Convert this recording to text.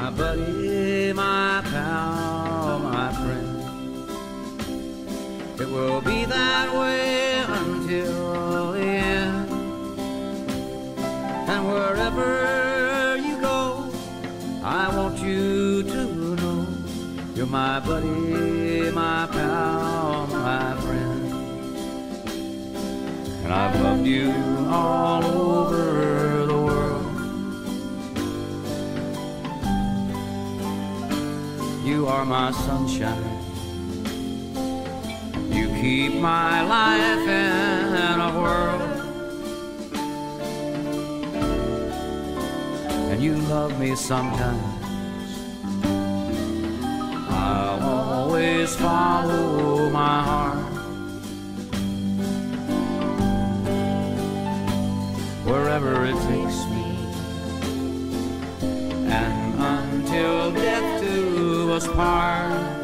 my buddy, my pal, my friend. It will be that way until the end. And wherever you go, I want you to know you're my buddy, my pal, my friend. And I've loved you all over the world. You are my sunshine. You keep my life in a whirl. And you love me sometimes. I'll always follow my heart. Wherever it takes me. And until death do us part.